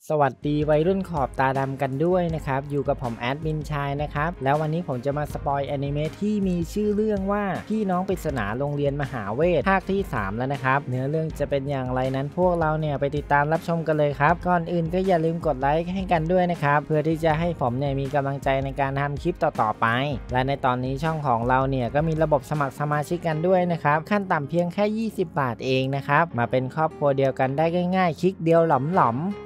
สวัสดีวัยรุ่นขอบตาดำกันด้วยนะครับอยู่กับผมแอดมินชายนะครับแล้ววันนี้ผมจะมาสปอยแอนิเมะที่มีชื่อเรื่องว่าพี่น้องปริศนาโรงเรียนมหาเวทภาคที่3แล้วนะครับเนื้อเรื่องจะเป็นอย่างไรนั้นพวกเราเนี่ยไปติดตามรับชมกันเลยครับก่อนอื่นก็อย่าลืมกดไลค์ให้กันด้วยนะครับเพื่อที่จะให้ผมเนี่ยมีกำลังใจในการทำคลิปต่อๆไปและในตอนนี้ช่องของเราเนี่ยก็มีระบบสมัครสมาชิกกันด้วยนะครับขั้นต่ำเพียงแค่20 บาทเองนะครับมาเป็นครอบครัวเดียวกันได้ง่ายๆคลิกเดียวหลอมๆ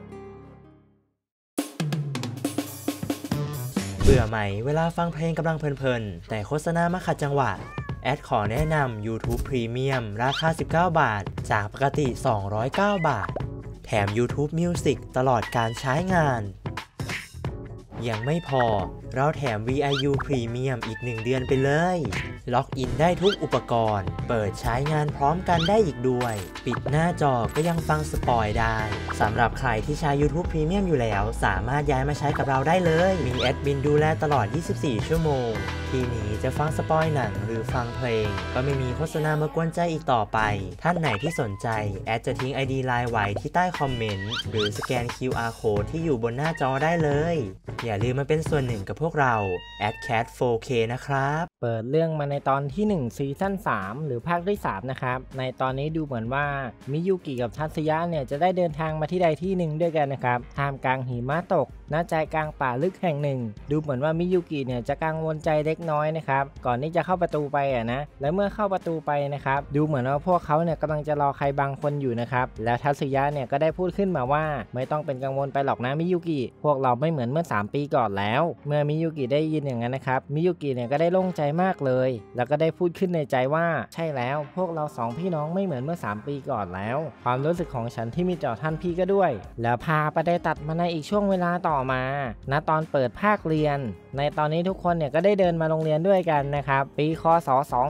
เบื่อไหมเวลาฟังเพลงกำลังเพลินๆแต่โฆษณามาขัดจังหวะแอดขอแนะนำ YouTube Premium ราคา19 บาทจากปกติ209 บาทแถม YouTube Music ตลอดการใช้งานยังไม่พอเราแถม VIU Premium อีก1 เดือนไปเลยล็อกอินได้ทุกอุปกรณ์เปิดใช้งานพร้อมกันได้อีกด้วยปิดหน้าจอก็ยังฟังสปอยได้สำหรับใครที่ใช้ YouTube Premium อยู่แล้วสามารถย้ายมาใช้กับเราได้เลยมีแอดมินดูแลตลอด24 ชั่วโมงทีนี้จะฟังสปอยหนังหรือฟังเพลงก็ไม่มีโฆษณามากวนใจอีกต่อไปท่านไหนที่สนใจแอดจะทิ้ง ID Line ไว้ที่ใต้คอมเมนต์หรือสแกน QR Code ที่อยู่บนหน้าจอได้เลยอย่าลืมมาเป็นส่วนหนึ่งกับพวกเรา @cat 4K นะครับเปิดเรื่องมาในตอนที่1ซีซั่น3หรือภาคที่3นะครับในตอนนี้ดูเหมือนว่ามิยุกิกับทัตสึยะเนี่ยจะได้เดินทางมาที่ใดที่หนึ่งด้วยกันนะครับท่ามกลางหิมะตกณใจกลางป่าลึกแห่งหนึ่งดูเหมือนว่ามิยุกิเนี่ยจะกังวลใจเล็กน้อยนะครับก่อนที่จะเข้าประตูไปนะและเมื่อเข้าประตูไปนะครับดูเหมือนว่าพวกเขาเนี่ยกำลังจะรอใครบางคนอยู่นะครับแล้วทัตสึยะเนี่ยก็ได้พูดขึ้นมาว่าไม่ต้องเป็นกังวลไปหรอกนะมิยุกิพวกเราไม่เหมือนเมื่อ3 ปีก่อนแล้วเมื่อมิยุกิได้ยินอย่างนั้นนะครับมิยุกิเนี่ยก็ได้โล่งใจมากเลยแล้วก็ได้พูดขึ้นในใจว่าใช่แล้วพวกเรา2 พี่น้องไม่เหมือนเมื่อ3 ปีก่อนแล้วความรู้สึกของฉันที่มีต่อท่านพี่ก็ด้วยแล้วพาไปได้ตัดมาในอีกช่วงเวลาต่อมาณตอนเปิดภาคเรียนในตอนนี้ทุกคนเนี่ยก็ได้เดินมาโรงเรียนด้วยกันนะครับปีคศ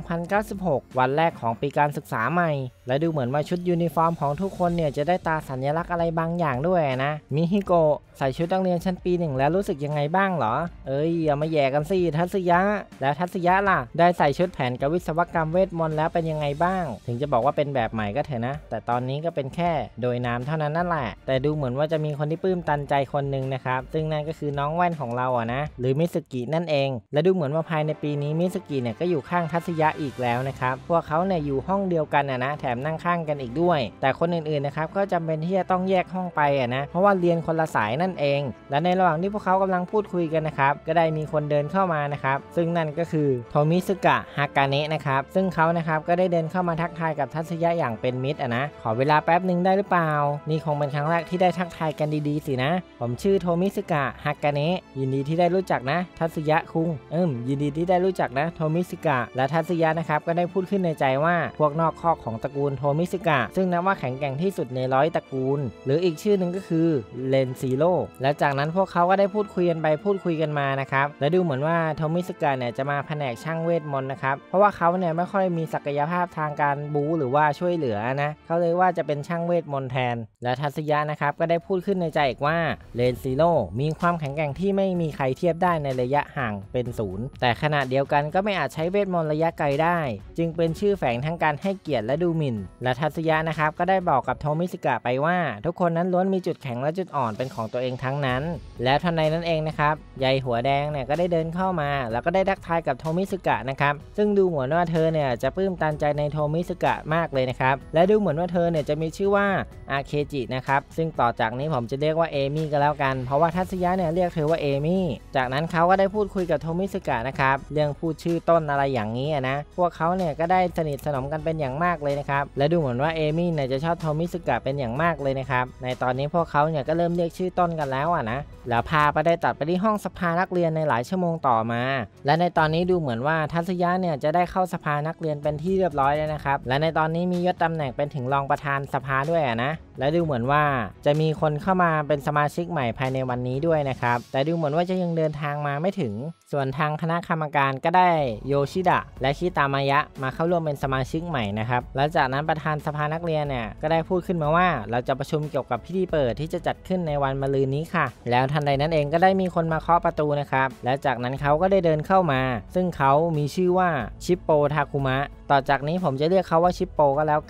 2096วันแรกของปีการศึกษาใหม่และดูเหมือนว่าชุดยูนิฟอร์มของทุกคนเนี่ยจะได้ตาสัญลักษณ์อะไรบางอย่างด้วยนะมิฮิโกะใส่ชุดนักเรียนชั้นปี1แล้วรู้สึกยังไงบ้างเหรออย่ามาแย่กันสิทัตสึยะแล้วทัตสึยะล่ะได้ใส่ชุดแผนกับวิศวกรรมเวทมนต์แล้วเป็นยังไงบ้างถึงจะบอกว่าเป็นแบบใหม่ก็เถอะนะแต่ตอนนี้ก็เป็นแค่โดยนามเท่านั้นนั่นแหละแต่ดูเหมือนว่าจะมีคนที่ปลื้มตันใจคนหนึ่งนะครับซึ่งนั่นก็คือน้องแว่นของเรานะหรือมิสึกินั่นเองและดูเหมือนว่าภายในปีนี้มิสึกิเนี่ยก็อยู่ข้างทัตสึยะอีกแล้วนะครับพวกเขาเนี่ยอยู่ห้องเดียวกันนะแถมนั่งข้างกันอีกด้วยแต่คนอื่นๆนะครับก็จำเป็นที่จะต้องแยกห้องไปนะเพราะว่าเรียนคนละสายนั่นเองและในระหว่างที่พวกเขากำลังพูดคุยกันนะครับก็ได้มีคนเดินเข้ามานะครับซึ่งนั่นก็คือโทมิสึกะฮากาเนะนะครับซึ่งเขานะครับก็ได้เดินเข้ามาทักทายกับทัตสึยะอย่างเป็นมิตรนะขอเวลาแป๊บหนึ่งได้หรือเปล่านี่คงเป็นครั้งแรกที่ได้ทักทายกันดีๆสินะผมชื่อโทมิสึกะฮากาเนะยินดีที่ได้รู้จักนะทัตสึยะคุงยินดีที่ได้รู้จักนะโทมิสึกะและทัตสึยะนะครับก็ได้พูดขึ้นในใจว่าพวกนอกคอกของตระกูลโทมิสึกะซึ่งนับว่าแข็งแกร่งที่สุดใน100 ตระกูลหรืออีกชื่อหนึ่งก็คือเลนซีโร่และจากนั้นพวกเขาก็ได้พูดคุยกันไปพูดคุยกันมานะครับและดูเหมือนว่าโทมิสึกะเนี่ยจะมาแผนกช่างเวทมนต์นะครับเพราะว่าเขาเนี่ยไม่ค่อยมีศักยภาพทางการบู๊หรือว่าช่วยเหลือนะเขาเลยว่าจะเป็นช่างเวทมนต์แทนและทัตสึยะนะครับก็ได้พูดขึ้นในใจอีกว่าเลนซีโร่มีความแข็งแกร่งที่ไม่มีใครเทียบได้ในระยะห่างเป็น0แต่ขณะเดียวกันก็ไม่อาจใช้เวทมนต์ระยะไกลได้จึงเป็นชื่อแฝงทั้งการให้เกียรติและดูหมิ่นและทัตสึยะนะครับก็ได้บอกกับโทมิสึกะไปว่าทุกคนนั้นล้วนมีจุดแข็งและจุดอ่อนเป็นของตัวเองทั้งนั้นแล้วทันใดนั้นเองนะครับยายหัวแดงเนี่ยก็ได้เดินเข้ามาแล้วก็ได้ทักทายกับโทมิสึกะนะครับซึ่งดูเหมือนว่าเธอเนี่ยจะปลื้มตันใจในโทมิสึกะมากเลยนะครับและดูเหมือนว่าเธอเนี่ยจะมีชื่อว่าอาเคจินะครับซึ่งต่อจากนี้ผมจะเรียกว่าเอมี่ก็แล้วกันเพราะว่าทัตสึยะเนี่ยเรียกเธอว่าเอมี่จากนั้นเขาก็ได้พูดคุยกับโทมิสึกะนะครับเรื่องพูดชื่อต้นอะไรอย่างนี้นะพวกเขาเนี่ยก็ได้สนิทสนมกันเป็นอย่างมากเลยนะครับและดูเหมือนว่าเอมี่เนี่ยจะชอบโทมิสึกะเป็นอย่างมากเลยนะครับในตอนนี้พวกเขาเนี่ยก็เริ่มเรียกชื่อต้นกันแล้วนะแล้วพาไปได้ตัดไปที่ห้องสภานักเรียนในหลายชั่วโมงต่อมาและในตอนนี้ดูเหมือนว่าทัตสึยะเนี่ยจะได้เข้าสภานักเรียนเป็นที่เรียบร้อยแล้วนะครับและในตอนนี้มียศตำแหน่งเป็นถึงรองประธานสภาด้วยนะและดูเหมือนว่าจะมีคนเข้ามาเป็นสมาชิกใหม่ภายในวันนี้ด้วยนะครับแต่ดูเหมือนว่าจะยังเดินทางมาไม่ถึงส่วนทางคณะกรรมการก็ได้โยชิดะและคิตามายะมาเข้าร่วมเป็นสมาชิกใหม่นะครับและจากนั้นประธานสภานักเรียนเนี่ยก็ได้พูดขึ้นมาว่าเราจะประชุมเกี่ยวกับพิธีเปิดที่จะจัดขึ้นในวันมะรืนนี้ค่ะแล้วทันใดนั้นเองก็ได้มีคนมาเคาะประตูนะครับและจากนั้นเขาก็ได้เดินเข้ามาซึ่งเขามีชื่อว่าชิปโปทาคุมะต่อจากนี้ผมจะเรียกเขาว่าชิปโปก็แล้วกัน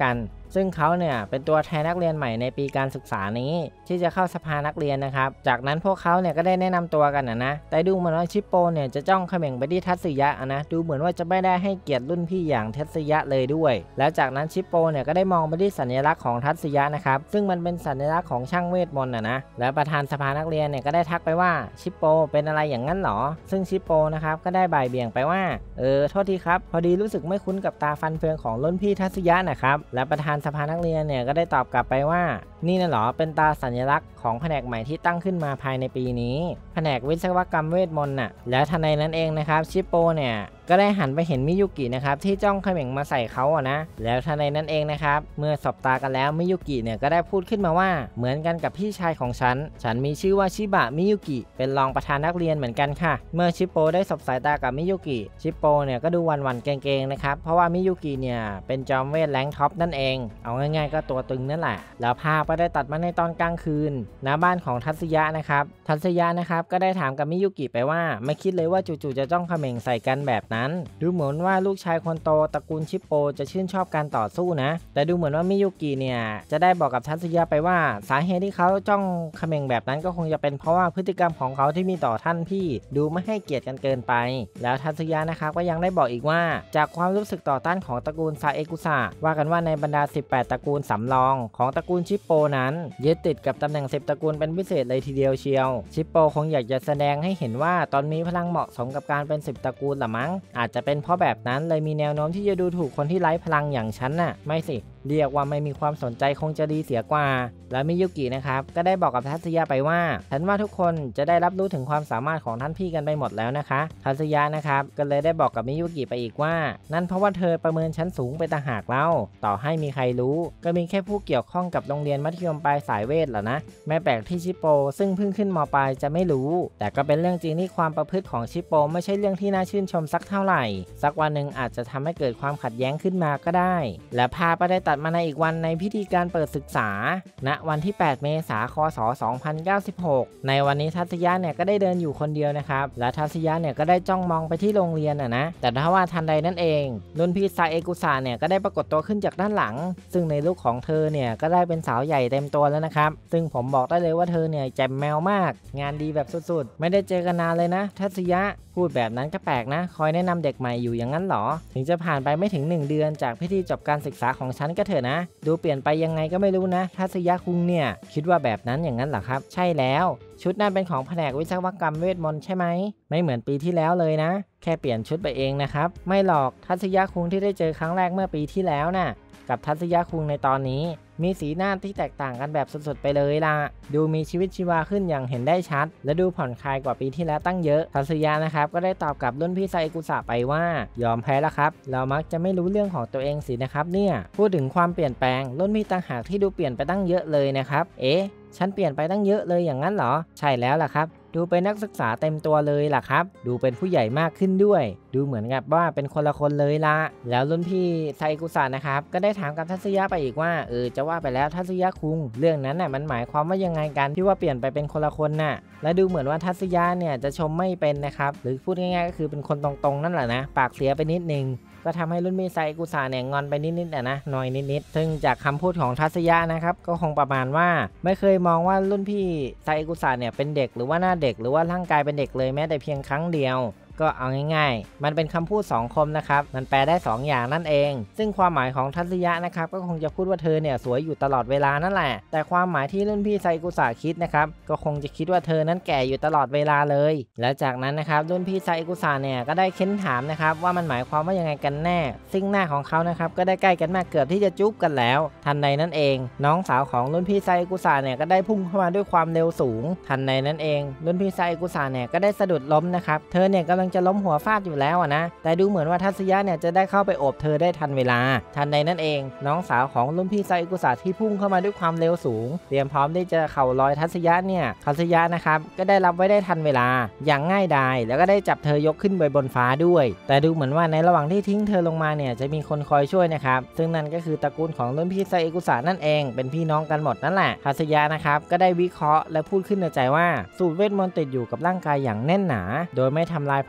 ซึ่งเขาเนี่ยเป็นตัวแทนนักเรียนใหม่ในปีการศึกษานี้ที่จะเข้าสภานักเรียนนะครับจากนั้นพวกเขาเนี่ยก็ได้แนะนำตัวกันนะแต่ดูเหมือนว่าชิปโปเนี่ยจะจ้องเขม่งไปที่ทัตสึยะนะดูเหมือนว่าจะไม่ได้ให้เกียรติรุ่นพี่อย่างทัตสึยะเลยด้วยแล้วจากนั้นชิปโปเนี่ยก็ได้มองไปที่สัญลักษณ์ของทัตสึยะนะครับซึ่งมันเป็นสัญลักษณ์ของช่างเวทมนต์นะแล้วประธานสภานักเรียนเนี่ยก็ได้ทักไปว่าชิปโปเป็นอะไรอย่างนั้นหรอซึ่งชิปโปนะครับก็ได้บ่ายเบี่ยงไปว่าโทษทีครับพอดีรู้สึกไม่คุ้นกับตาฟันเฟืองของรุ่นพี่ทัตสึยะนะครับและประธานสภานักเรียนเนี่ยก็ได้ตอบกลับไปว่านี่น่ะหรอเป็นตาสัญลักษณ์ของแผนกใหม่ที่ตั้งขึ้นมาภายในปีนี้แผนกวิศวกรรมเวทมนต์น่ะแล้วทันใดนั้นเองนะครับชิปโปเนี่ยก็ได้หันไปเห็นมิยุกินะครับที่จ้องเขม่งมาใส่เขานะแล้วทันใดนั้นเองนะครับเมื่อสบตากันแล้วมิยุกิเนี่ยก็ได้พูดขึ้นมาว่าเหมือนกันกับพี่ชายของฉันมีชื่อว่าชิบะมิยุกิเป็นรองประธานนักเรียนเหมือนกันค่ะเมื่อชิปโปได้สบสายตากับมิยุกิชิปโปเนี่ยก็ดูหวั่นๆเกรงๆนะครับเพราะว่ามิยุกิเนี่ยเป็นจอมเวทแรงท็อปนั่นเองเอาง่ายๆก็ตัวตึงนั่นแหละแล้วภาพก็ได้ตัดมาในตอนกลางคืนณบ้านของทัตสึยะนะครับทัตสึยะนะครับก็ได้ถามกับมิยุกิไปว่าไม่คิดเลยว่าจู่ๆจะจ้องเขม่งใส่กันแบบนั้นดูเหมือนว่าลูกชายคนโตตระกูลชิปโปจะชื่นชอบการต่อสู้นะแต่ดูเหมือนว่ามิยุกิเนี่ยจะได้บอกกับทัตสึยะไปว่าสาเหตุที่เขาจ้องเขม่งแบบนั้นก็คงจะเป็นเพราะว่าพฤติกรรมของเขาที่มีต่อท่านพี่ดูไม่ให้เกียรติกันเกินไปแล้วทัตสึยะนะครับก็ยังได้บอกอีกว่าจากความรู้สึกต่อต้านของตระกูลซาเอกุสะว่ากันว่าในบรรดา18ตระกูลสำรองของตระกูลชิปโปนั้นยึดติดกับตำแหน่ง10ตระกูลเป็นพิเศษเลยทีเดียวเชียวชิปโปคงอยากจะแสดงให้เห็นว่าตอนมีพลังเหมาะสมกับการเป็น10ตระกูลละมั้งอาจจะเป็นเพราะแบบนั้นเลยมีแนวโน้มที่จะดูถูกคนที่ไร้พลังอย่างฉันน่ะไม่สิเรียกว่าไม่มีความสนใจคงจะดีเสียกว่าแล้วมิยุกินะครับก็ได้บอกกับทัตสึยะไปว่าฉันว่าทุกคนจะได้รับรู้ถึงความสามารถของท่านพี่กันไปหมดแล้วนะคะทัตสึยะนะครับก็เลยได้บอกกับมิยุกิไปอีกว่านั่นเพราะว่าเธอประเมินชั้นสูงไปต่างหากเล่าต่อให้มีใครรู้ก็มีแค่ผู้เกี่ยวข้องกับโรงเรียนมัธยมปลายสายเวทแหละนะไม่แปลกที่ชิปโปซึ่งเพิ่งขึ้นม.ปลายจะไม่รู้แต่ก็เป็นเรื่องจริงที่ความประพฤติของชิปโปไม่ใช่เรื่องที่น่าชื่นชมสักเท่าไหร่สักวันหนึ่งอาจจะทำให้เกิดความขัดแย้งขึ้นมาก็ได้และภาพก็ได้ตัดมาในอีกวันในพิธีการเปิดศึกษาณวันที่8เมษายนคศ2096ในวันนี้ทัตสึยะเนี่ยก็ได้เดินอยู่คนเดียวนะครับและทัตสึยะเนี่ยก็ได้จ้องมองไปที่โรงเรียนนะแต่ถ้าว่าทันใดนั่นเองรุ่นพี่ซาเอกุสะเนี่ยก็ได้ปรากฏตัวขึ้นจากด้านหลังซึ่งในลุคของเธอเนี่ยก็ได้เป็นสาวใหญ่เต็มตัวแล้วนะครับซึ่งผมบอกได้เลยว่าเธอเนี่ยแจ่มแมวมากงานดีแบบสุดๆไม่ได้เจอกันนานเลยนะทัตสึยะพูดแบบนั้นก็แปลกนะคอยแนะนำเด็กใหม่อยู่อย่างนั้นหรอถึงจะผ่านไปไม่ถึง1เดือนจากพิธีจบการศึกษาของฉันก็เถอะนะดูเปลี่ยนไปยังไงก็ไม่รู้นะทัตสึยะคุงเนี่ยคิดว่าแบบนั้นอย่างนั้นเหรอครับใช่แล้วชุดนั้นเป็นของแผนกวิศวกรรมเวทมนต์ใช่ไหมไม่เหมือนปีที่แล้วเลยนะแค่เปลี่ยนชุดไปเองนะครับไม่หรอกทัตสึยะคุงที่ได้เจอครั้งแรกเมื่อปีที่แล้วน่ะกับทัตสึยะคุงในตอนนี้มีสีหน้าที่แตกต่างกันแบบสุดๆไปเลยล่ะดูมีชีวิตชีวาขึ้นอย่างเห็นได้ชัดและดูผ่อนคลายกว่าปีที่แล้วตั้งเยอะทัตสึยะนะครับก็ได้ตอบกับรุ่นพี่ไซกุสะไปว่ายอมแพ้แล้วครับเรามักจะไม่รู้เรื่องของตัวเองสินะครับเนี่ยพูดถึงความเปลี่ยนแปลงรุ่นพี่ต่างหากที่ดูเปลี่ยนไปตั้งเยอะเลยนะครับฉันเปลี่ยนไปตั้งเยอะเลยอย่างนั้นเหรอใช่แล้วล่ะครับดูเป็นนักศึกษาเต็มตัวเลยล่ะครับดูเป็นผู้ใหญ่มากขึ้นด้วยดูเหมือนกับว่าเป็นคนละคนเลยละแล้วรุ่นพี่ไซกุสะนะครับก็ได้ถามกับทัตสึยะไปอีกว่าจะว่าไปแล้วทัตสึยะคุงเรื่องนั้นน่ะมันหมายความว่ายังไงกันที่ว่าเปลี่ยนไปเป็นคนละคนน่ะและดูเหมือนว่าทัตสึยะเนี่ยจะชมไม่เป็นนะครับหรือพูดง่ายๆก็คือเป็นคนตรงๆนั่นแหละนะปากเสียไปนิดนึงก็ทำให้รุ่นพี่ไซกุสะเนี่ยงอนไปนิดๆนะน้อยนิดๆซึ่งจากคำพูดของทัตสึยะนะครับก็คงประมาณว่าไม่เคยมองว่ารุ่นพี่ไซกุสะเนี่ยเป็นเด็กหรือว่าหน้าเด็กหรือว่าร่างกายเป็นเด็กเลยแม้แต่เพียงครั้งเดียวก็เอาง่ายๆมันเป็นคำพูด2คมนะครับมันแปลได้2อย่างนั่นเองซึ่งความหมายของทัตสึยะนะครับก็คงจะพูดว่าเธอเนี่ยสวยอยู่ตลอดเวลานั่นแหละแต่ความหมายที่รุ่นพี่ไซกุสะคิดนะครับก็คงจะคิดว่าเธอนั้นแก่อยู่ตลอดเวลาเลยและจากนั้นนะครับรุ่นพี่ไซกุสะเนี่ยก็ได้เค้นถามนะครับว่ามันหมายความว่ายังไงกันแน่ซึ่งหน้าของเขานะครับก็ได้ใกล้กันมากเกือบที่จะจุ๊บกันแล้วทันใดนั้นเองน้องสาวของรุ่นพี่ไซกุสะเนี่ยก็ได้พุ่งเข้ามาด้วยความเร็วสูงทันใดนั้นเองรุ่นพี่ไซกุสะเนี่ยก็ได้สะดุดล้มนะครับเธอเนี่ยกำลังจะล้มหัวฟาดอยู่แล้วนะแต่ดูเหมือนว่าทัตสึยะเนี่ยจะได้เข้าไปโอบเธอได้ทันเวลาทันใดนั่นเองน้องสาวของรุ่นพี่ไซกุสะที่พุ่งเข้ามาด้วยความเร็วสูงเตรียมพร้อมที่จะเข่ารอยทัตสึยะเนี่ยทัตสึยะนะครับก็ได้รับไว้ได้ทันเวลาอย่างง่ายดายแล้วก็ได้จับเธอยกขึ้นไปบนฟ้าด้วยแต่ดูเหมือนว่าในระหว่างที่ทิ้งเธอลงมาเนี่ยจะมีคนคอยช่วยนะครับซึ่งนั่นก็คือตระกูลของรุ่นพี่ไซกุสะนั่นเองเป็นพี่น้องกันหมดนั่นแหละทัตสึยะนะครับก็ได้วิเคราะห์และพูดขึ้นในใจว่าสูตรเวทมนต์ติดอยู่กับร่างกายอย่างแน่นหนาโดยไม่ทำลายผ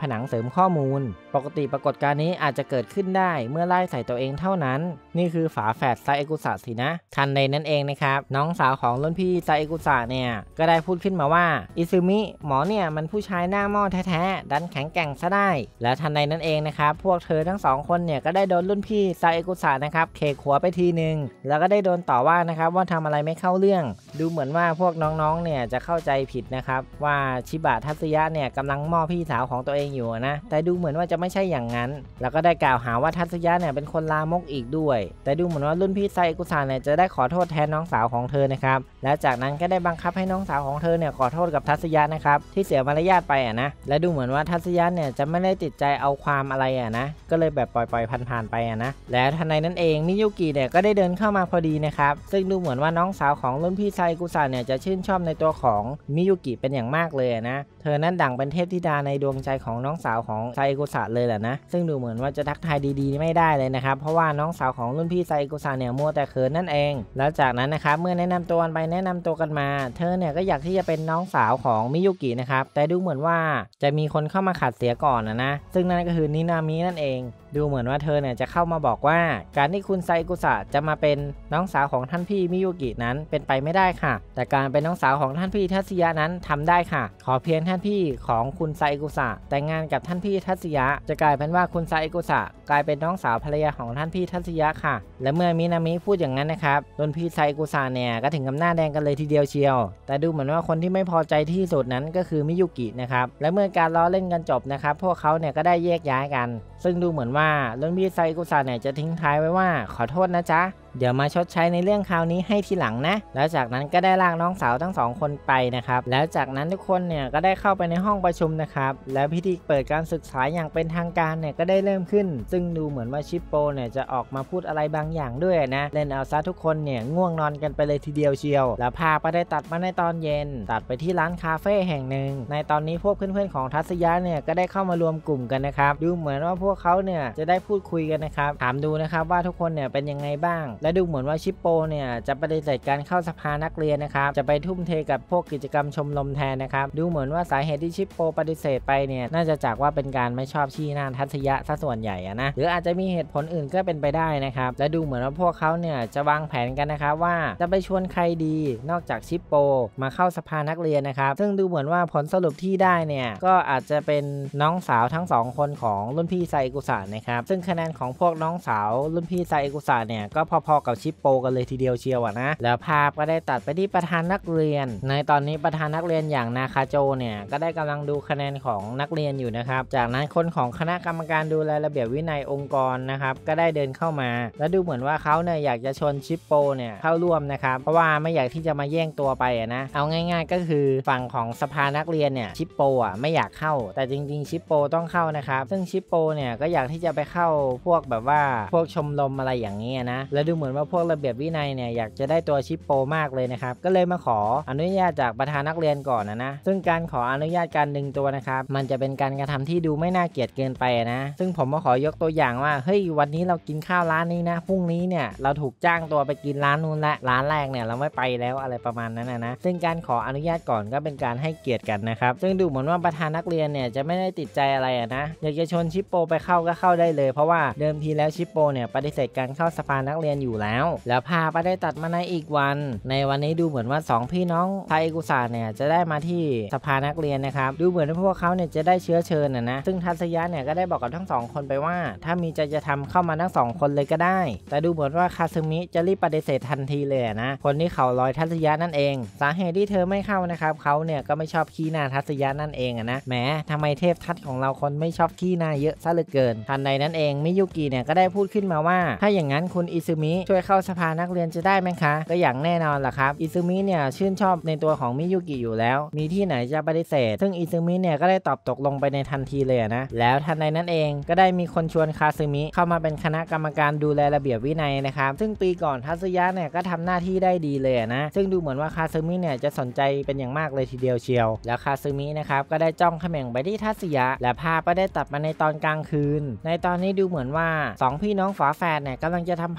นังเสริมข้อมูลปกติปรากฏการณ์นี้อาจจะเกิดขึ้นได้เมื่อไล่ใส่ตัวเองเท่านั้นนี่คือฝาแฝดไซเอกุสะสินะทันใดนั้นเองนะครับน้องสาวของรุ่นพี่ไซเอกุสะเนี่ยก็ได้พูดขึ้นมาว่าอิซึมิหมอเนี่ยมันผู้ชายหน้าหม้อแท้ๆดันแข็งแกร่งซะได้และทันใดนั้นเองนะครับพวกเธอทั้ง2คนเนี่ยก็ได้โดนรุ่นพี่ไซเอกุสะนะครับเคหัวไปทีนึงแล้วก็ได้โดนต่อว่านะครับว่าทำอะไรไม่เข้าเรื่องดูเหมือนว่าพวกน้องๆเนี่ยจะเข้าใจผิดนะครับว่าชิบะทัตสึยะเนี่ยกำลังหม้อพี่สาวของตัวเองอยู่นะแต่ดูเหมือนว่าจะไม่ใช่อย่างนั้นแล้วก็ได้กล่าวหาว่าทัตสึยะเนี่ยเป็นคนลามกอีกด้วยแต่ดูเหมือนว่ารุ่นพี่ไซเอกุสะเนี่ยจะได้ขอโทษแทนน้องสาวของเธอนะครับและจากนั้นก็ได้บังคับให้น้องสาวของเธอเนี่ยขอโทษกับทัตสึยะนะครับที่เสียมารยาทไปนะและดูเหมือนว่าทัตสึยะเนี่ยจะไม่ได้ติดใจเอาความอะไรนะก็เลยแบบปล่อยผ่านๆไปนะและทันใดนั้นเองมิยุกิเนี่ยก็ได้เดินเข้ามาพอดีนะครับซึ่งดูเหมือนว่าน้องสาวของรุ่นพี่ไซเอกุสะเนี่ยจะชื่นชอบในตัวของมิยุกิเป็นอย่างมากเลยนะเธอนั้นดั่งเป็นเทพธิดาในดวงใจของน้องสาวของไซเอกุสะเลยแหละนะซึ่งดูเหมือนว่าจะทักทายดีๆไม่ได้เลยนะครับเพราะว่าน้องสาวของรุ่นพี่ไซเอกุสะเนี่ยมัวแต่เขินนั่นเองแล้วจากนั้นนะครับเมื่อแนะนำตัวกันไปแนะนำตัวกันมาเธอเนี่ยก็อยากที่จะเป็นน้องสาวของมิยุกินะครับแต่ดูเหมือนว่าจะมีคนเข้ามาขัดเสียก่อนนะซึ่งนั่นก็คือนินามินั่นเองดูเหมือนว่าเธอเนี่ยจะเข้ามาบอกว่าการที่คุณไซกุสะจะมาเป็นน้องสาวของท่านพี่มิยุกินั้นเป็นไปไม่ได้ค่ะแต่การเป็นน้องสาวของท่านพี่ทัตสึยะนั้นทำได้ค่ะขอเพียงท่านพี่ของคุณไซกุสะแต่งงานกับท่านพี่ทัตสึยะจะกลายเป็นว่าคุณไซกุสะกลายเป็นน้องสาวภรรยาของท่านพี่ทัตสึยะค่ะและเมื่อมินามิพูดอย่างนั้นนะครับรุ่นพี่ไซกุสะเนี่ยก็ถึงกับหน้าแดงกันเลยทีเดียวเชียวแต่ดูเหมือนว่าคนที่ไม่พอใจที่สุดนั้นก็คือมิยุกินะครับและเมื่อการล้อเล่นกันจบนะครับพวกเขาเนี่ยก็ได้แยกย้ายกันซึ่งดูเหมือนว่ารุ่นพี่ไซกุสะเนี่ยจะทิ้งท้ายไว้ว่าขอโทษนะจ๊ะเดี๋ยวมาชดใช้ในเรื่องคราวนี้ให้ทีหลังนะแล้วจากนั้นก็ได้ลากน้องสาวทั้ง2คนไปนะครับแล้วจากนั้นทุกคนเนี่ยก็ได้เข้าไปในห้องประชุมนะครับแล้วพิธีเปิดการศึกษาอย่างเป็นทางการเนี่ยก็ได้เริ่มขึ้นซึ่งดูเหมือนว่าชิปโปเนี่ยจะออกมาพูดอะไรบางอย่างด้วยนะเล่นเอาซะทุกคนเนี่ยง่วงนอนกันไปเลยทีเดียวเชียวแล้วภาพก็ได้ตัดมาในตอนเย็นตัดไปที่ร้านคาเฟ่แห่งหนึ่งในตอนนี้พวกเพื่อนๆของทัตสึยะเนี่ยก็ได้เข้ามารวมกลุ่มกันนะครับดูเหมือนว่าพวกเขาเนี่ยจะได้พูดคุยกันนะครับถามดูนะครับว่าทุกคนเนี่ยเป็นยังไงบ้างและดูเหมือนว่าชิปโปเนี่ยจะปฏิเสธการเข้าสภานักเรียนนะครับจะไปทุ่มเทกับพวกกิจกรรมชมรมแทนนะครับดูเหมือนว่าสาเหตุที่ชิปโปปฏิเสธไปเนี่ยน่าจะจากว่าเป็นการไม่ชอบชี้หน้าทัตสึยะซะส่วนใหญ่นะหรืออาจจะมีเหตุผลอื่นก็เป็นไปได้นะครับและดูเหมือนว่าพวกเขาเนี่ยจะวางแผนกันนะครับว่าจะไปชวนใครดีนอกจากชิปโปมาเข้าสภานักเรียนนะครับซึ่งดูเหมือนว่าผลสรุปที่ได้เนี่ยก็อาจจะเป็นน้องสาวทั้ง2คนของรุ่นพี่ไซกุสะนะครับซึ่งคะแนนของพวกน้องสาวรุ่นพี่ไซกุสะเนี่ยก็พอๆกับชิปโปกันเลยทีเดียวเชียวนะแล้วภาพก็ได้ตัดไปที่ประธานนักเรียนในตอนนี้ประธานนักเรียนอย่างนาคาโจเนี่ยก็ได้กำลังดูคะแนนของนักเรียนอยู่นะครับจากนั้นคนของคณะกรรมการดูแลระเบียบวินัยองค์กรนะครับก็ได้เดินเข้ามาแล้วดูเหมือนว่าเขาเนี่ยอยากจะชวนชิปโปเนี่ยเข้าร่วมนะครับเพราะว่าไม่อยากที่จะมาแย่งตัวไปนะเอาง่ายๆก็คือฝั่งของสภานักเรียนเนี่ยชิปโปไม่อยากเข้าแต่จริงๆชิปโปต้องเข้านะครับซึ่งชิปโปเนี่ยก็อยากที่จะไปเข้าพวกแบบว่าพวกชมรมอะไรอย่างนี้นะแล้วดูเหมือนว่าพวกระเบียบวินัยเนี่ยอยากจะได้ตัวชิปโปมากเลยนะครับก็เลยมาขออนุญาตจากประธานนักเรียนก่อนนะซึ่งการขออนุญาตการดึงตัวนะครับมันจะเป็นการกระทำที่ดูไม่น่าเกลียดเกินไปนะซึ่งผมมาขอยกตัวอย่างว่าเฮ้ยวันนี้เรากินข้าวร้านนี้นะพรุ่งนี้เนี่ยเราถูกจ้างตัวไปกินร้านนู้นละร้านแรกเนี่ยเราไม่ไปแล้วอะไรประมาณนั้นนะซึ่งการขออนุญาตก่อนก็เป็นการให้เกียรติกันนะครับซึ่งดูเหมือนว่าประธานนักเรียนเนี่ยจะไม่ได้ติดใจอะไรนะอยากจะชวนชิปโปไปเข้าก็เข้าได้เลยเพราะว่าเดิมทีแล้วชิปโปเนี่ยปฏิเสธการเข้าสภานักเรียนอยู่แล้วภาพก็ได้ตัดมาในอีกวันในวันนี้ดูเหมือนว่า2พี่น้องไซกุสะเนี่ยจะได้มาที่สภานักเรียนนะครับดูเหมือนว่าพวกเขาเนี่ยจะได้เชื้อเชิญนะซึ่งทัตสึยะเนี่ยก็ได้บอกกับทั้ง2คนไปว่าถ้ามีใจจะทำเข้ามาทั้ง2คนเลยก็ได้แต่ดูเหมือนว่าคาซึมิจะรีบปฏิเสธทันทีเลยนะคนที่เขาลอยทัตสึยะนั่นเองสาเหตุที่เธอไม่เข้านะครับเขาเนี่ยก็ไม่ชอบขี้หน้าทัตสึยะนั่นเองนะแหมทำไมเทพทัตของเราคนไม่ชอบขี้หน้าเยอะซะเหลือเกินทันใดนั้นเองมิยุกิเนี่ยก็ได้พูดขึ้นมาว่าถ้าอย่างนั้นคุณอิซึมิช่วยเข้าสภานักเรียนจะได้ไหมคะก็อย่างแน่นอนล่ะครับอิซึมิเนี่ยชื่นชอบในตัวของมิยุกิอยู่แล้วมีที่ไหนจะปฏิเสธซึ่งอิซึมิเนี่ยก็ได้ตอบตกลงไปในทันทีเลยนะแล้วทันใดนั้นเองก็ได้มีคนชวนคาซึมิเข้ามาเป็นคณะกรรมการดูแลระเบียบวินัยนะครับซึ่งปีก่อนทัตสึยะเนี่ยก็ทำหน้าที่ได้ดีเลยนะซึ่งดูเหมือนว่าคาซึมิเนี่ยจะสนใจเป็นอย่างมากเลยทีเดียวเชียวแล้วคาซึมินะครับก็ได้จ้องเขม่งไปที่ทัตสึยะและภาพก็ได้ตัดมาในตอนกลางคืนในตอนนี้ดูเหมือนว่า2พี่น้องฝาแฝดเนี่ยกำลังจะทำภารกิจอะไร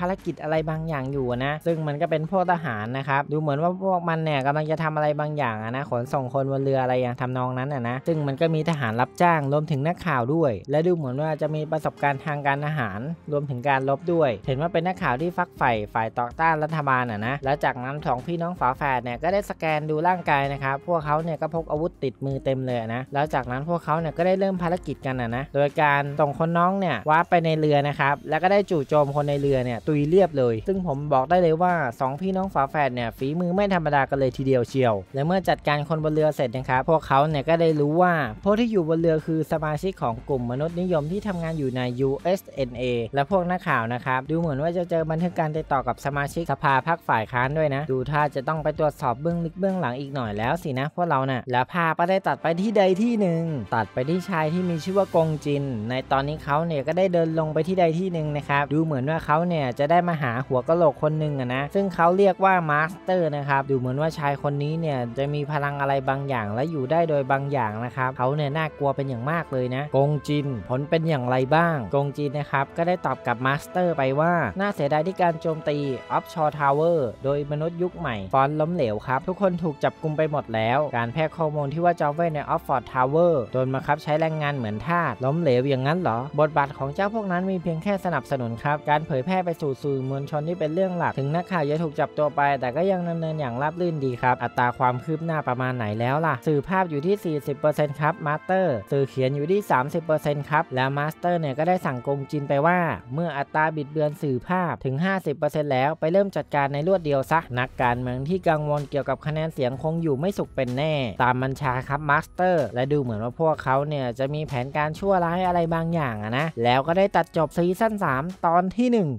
อะไรบางอย่างอยู่นะซึ่งมันก็เป็นพวกทหารนะครับดูเหมือนว่าพวกมันเนี่ยกำลังจะทำอะไรบางอย่างนะขนส่งคนบนเรืออะไรอย่างทำนองนั้นนะซึ่งมันก็มีทหารรับจ้างรวมถึงนักข่าวด้วยและดูเหมือนว่าจะมีประสบการณ์ทางการทหารรวมถึงการรบด้วยเห็นว่าเป็นนักข่าวที่ฟักใฝ่ฝ่ายต่อต้านรัฐบาลนะแล้วจากนั้น2พี่น้องฝาแฝดเนี่ยก็ได้สแกนดูร่างกายนะครับพวกเขาเนี่ยก็พกอาวุธติดมือเต็มเลยนะแล้วจากนั้นพวกเขาเนี่ยก็ได้เริ่มภารกิจกันนะโดยการส่งคนน้องเนี่ยวาร์ปไปในเรือนะครับแล้วก็ได้จู่โจมคนในเรือเนี่ยตุยเรียบเลยซึ่งผมบอกได้เลยว่า2พี่น้องฝาแฝดเนี่ยฝีมือไม่ธรรมดากันเลยทีเดียวเชียวและเมื่อจัดการคนบนเรือเสร็จนะครับพวกเขาเนี่ยก็ได้รู้ว่าพวกที่อยู่บนเรือคือสมาชิกของกลุ่มมนุษย์นิยมที่ทำงานอยู่ใน USNA และพวกนักข่าวนะครับดูเหมือนว่าจะเจอบันทึกการติดต่อกับสมาชิกสภาพรรคฝ่ายค้านด้วยนะดูท่าจะต้องไปตรวจสอบเบื้องลึกเบื้องหลังอีกหน่อยแล้วสินะพวกเราน่ะแล้วภาพก็ได้ตัดไปที่ใดที่หนึ่งตัดไปที่ชายที่มีชื่อว่ากงจินในตอนนี้เขาเนี่ยก็ได้เดินลงไปที่ใดที่หนึ่งนะครับดูเหมือนว่าเขาเนี่ยจะได้มาหาหัวกะโหลกคนหนึ่งนะซึ่งเขาเรียกว่ามาสเตอร์นะครับดูเหมือนว่าชายคนนี้เนี่ยจะมีพลังอะไรบางอย่างและอยู่ได้โดยบางอย่างนะครับเขาเนี่ยน่ากลัวเป็นอย่างมากเลยนะกงจินผลเป็นอย่างไรบ้างกงจินนะครับก็ได้ตอบกับมาสเตอร์ไปว่าน่าเสียดายที่การโจมตีออฟชอร์ทาวเวอร์โดยมนุษย์ยุคใหม่ฟอนล้มเหลวครับทุกคนถูกจับกุมไปหมดแล้วการแพร่ข้อมูลที่ว่าจอเวในออฟฟอร์ดทาวเวอร์โดนบังคับใช้แรงงานเหมือนทาสล้มเหลวอย่างนั้นเหรอบทบาทของเจ้าพวกนั้นมีเพียงแค่สนับสนุนครับการเผยแพร่ไปสู่สื่อมวลชนที่เป็นเรื่องหลักถึงนักข่าวจะถูกจับตัวไปแต่ก็ยังดำเนินอย่างราบรื่นดีครับอัตราความคืบหน้าประมาณไหนแล้วล่ะสื่อภาพอยู่ที่ 40% ครับมาสเตอร์สื่อเขียนอยู่ที่ 30% ครับแล้วมาสเตอร์เนี่ยก็ได้สั่งกงจินไปว่าเมื่ออัตราบิดเบือนสื่อภาพถึง 50% แล้วไปเริ่มจัดการในรวดเดียวซะนักการเมืองที่กังวลเกี่ยวกับคะแนนเสียงคงอยู่ไม่สุขเป็นแน่ตามบัญชาครับมาสเตอร์และดูเหมือนว่าพวกเขาเนี่ยจะมีแผนการชั่วร้ายอะไรบางอย่างนะแล้วก็ได้ตัดจบซีซั่น3ตอนที่1